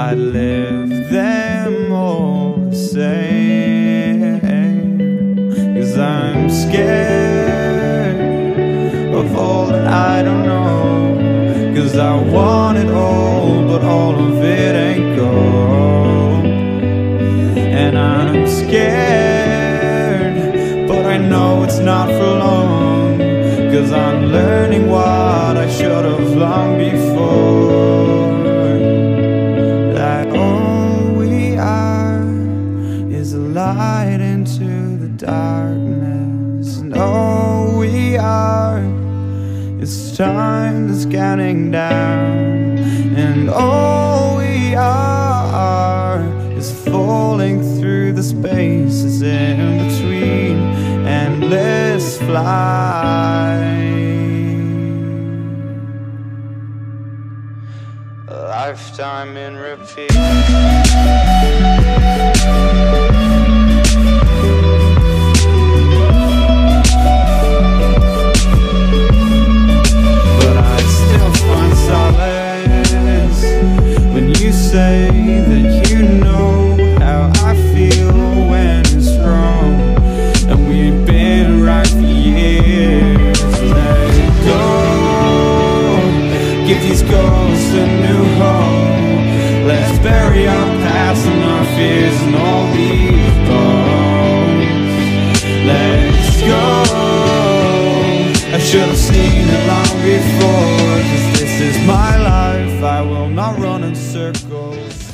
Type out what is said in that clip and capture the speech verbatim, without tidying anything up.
I'd live them all the same. Cause I'm scared of all that I don't know. Cause I want it all, but all of it ain't gold. And I'm scared, but I know it's not for long. Cause I'm learning what I should have long before. That all we are is a light into the darkness. And all we are is time that's counting down. And all we are is falling through the spaces in between, endless flight. A lifetime in repeat. Say that you know how I feel when it's wrong, and we've been right for years. Let it go, give these ghosts a new home. Let's bury our past and our fears and all these bones. Let's go, I should have seen it long before. Cause this is my life, I will not run in circles.